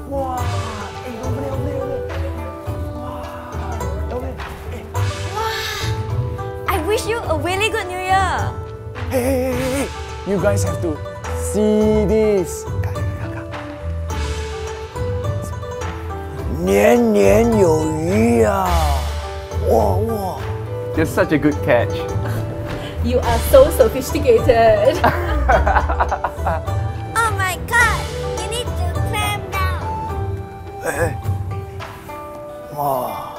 哇，哎，over there. Wow, over there. Wow! I wish you a really good New Year. Hey, you guys have to see this. 年年有余啊！哇 You're such a good catch. You are so sophisticated. Oh my god! You need to climb down. 哇！